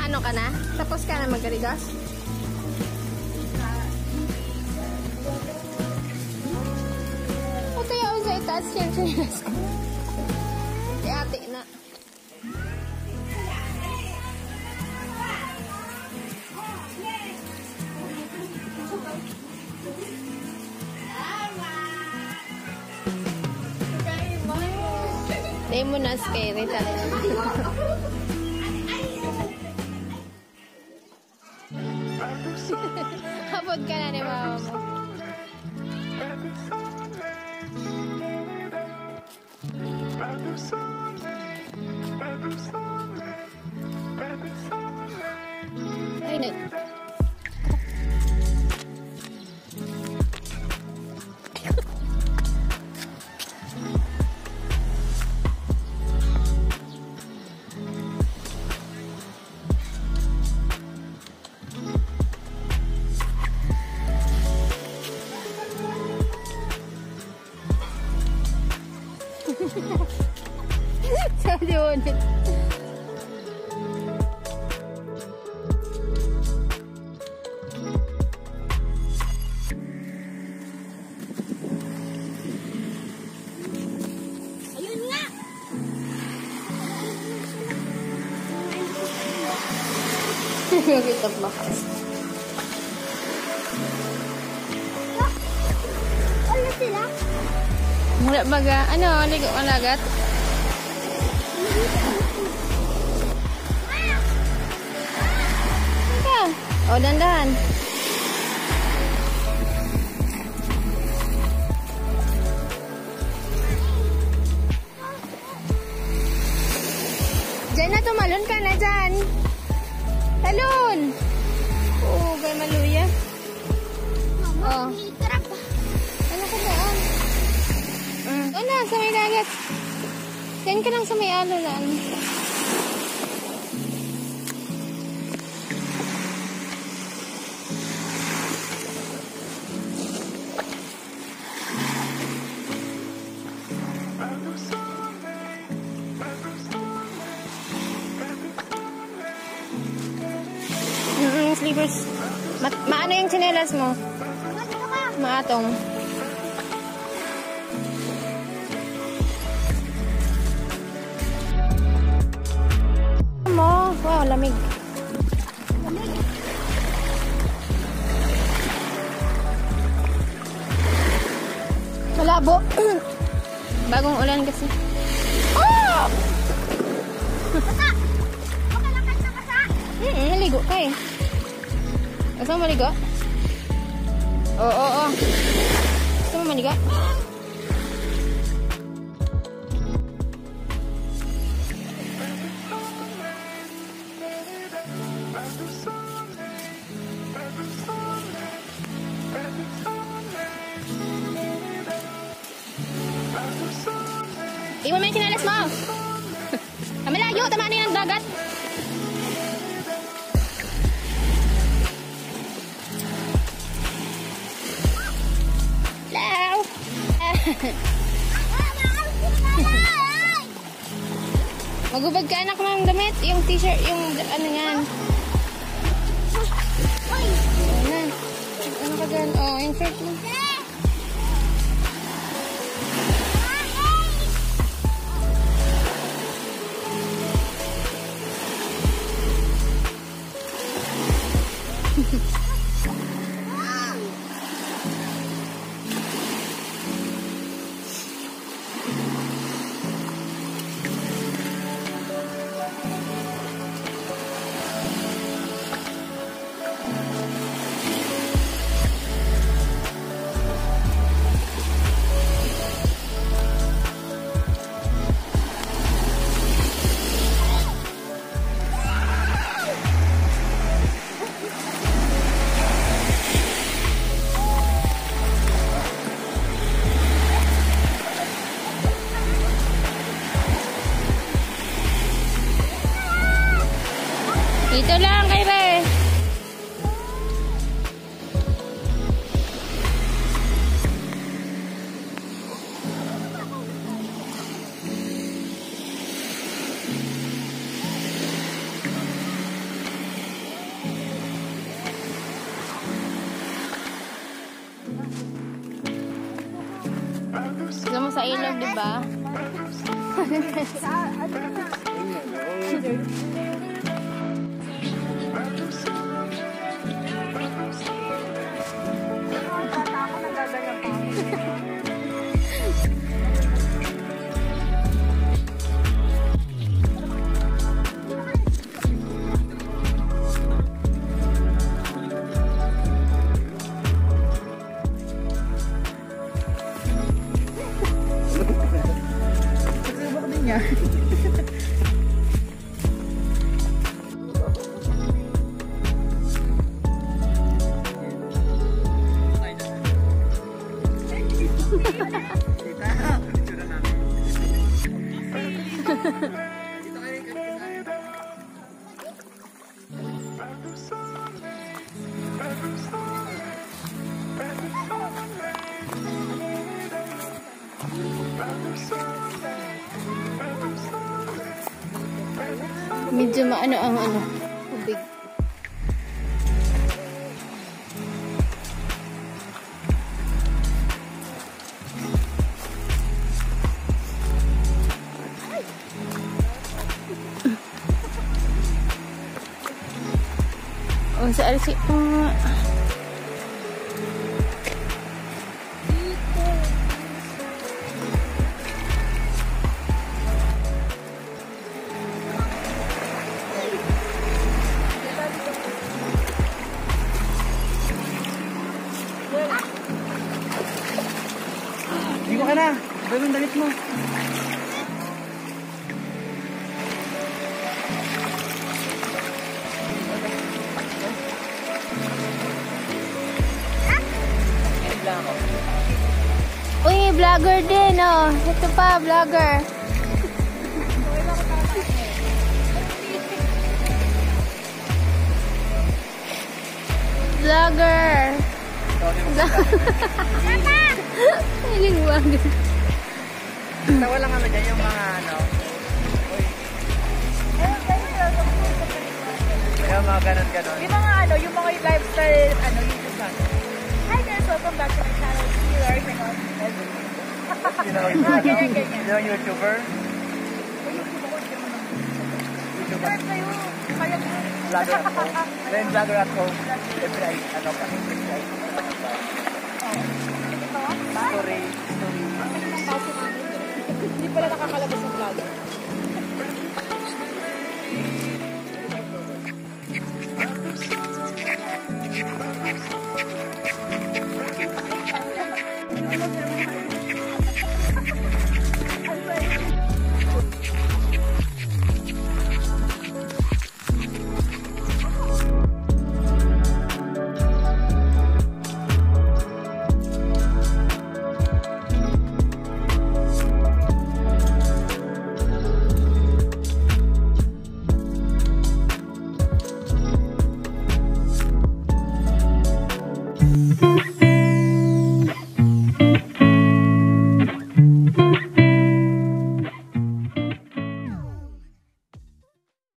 Nakaano ka na? Tapos ka na magarigas? O kaya ako sa itaas yung sinilas ko. Si ate na. Dahil mo na scary talaga. Habod ka na ni mama mo. Ay, nag... Sabi ulit. Ayun nga! Magitap bakas. Wala sila? Mula baga, ano, ligo ang lagat? O, dandan. Diyan na, tumalon ka na dyan. Talon. Oo, gay maluya. Mama, hirap. Ano ka daan? O na, sa may dagat. Diyan ka lang sa may alulan. Sleepers. Maano yung tsinelas mo? Maatong. Mo. Wow, lamig. Malabo. Bagong ulan kasi. Oh! Basa! Makalakas na basa! Naligo ka eh. Gusto mo maligo? Oo. Gusto mo maligo? Iwan mo yung sinalas mo. Kami layo, tamaan na yung dagat. Hello. Magubad ka anak ng damit. Yung t-shirt, yung ano yan. Ano ka dyan? Oh, yung shirt mo. ilog, di ba? Medyo maano ang tubig. Oh, sa RC. Ligo ka na. Gawin dalit mo. Uy, vlogger din, oh. Ito pa, vlogger. Vlogger. Nilingwag. Tawa lang dyan yung mga yung mga ganon-ganon. Yung mga yung mga lifestyle, YouTube lang. Hi guys, welcome back to my channel. Here Ganyan. Yung YouTuber. YouTuber kayo. Vlogger at home. Then vlogger at home. Every night, Story. Hindi pala nakakalabas ng vlogger. Thank you.